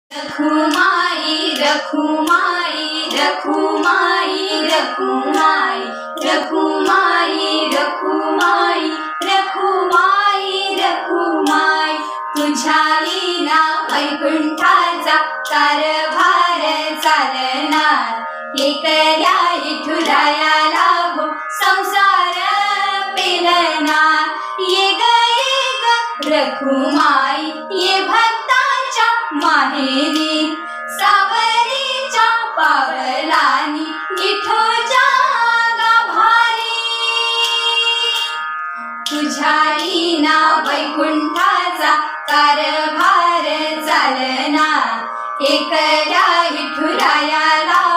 रखुमाई रखुमाई रखुमाई रखुमाई रखुमाई रखुमाई रखुमाई रखुमाई तुझ्या विना वैकुंठाचा कारभार चालणार एकल्या विठुरायाला हो संसार पेलणार ये ग रखुमाई ये भक्तांच्या माहेरी सावरीच्या पावलानी विठोच्या गाभारी तुझ्या विना वैकुंठाचा कारभार चालणार एकल्या विठुरायाला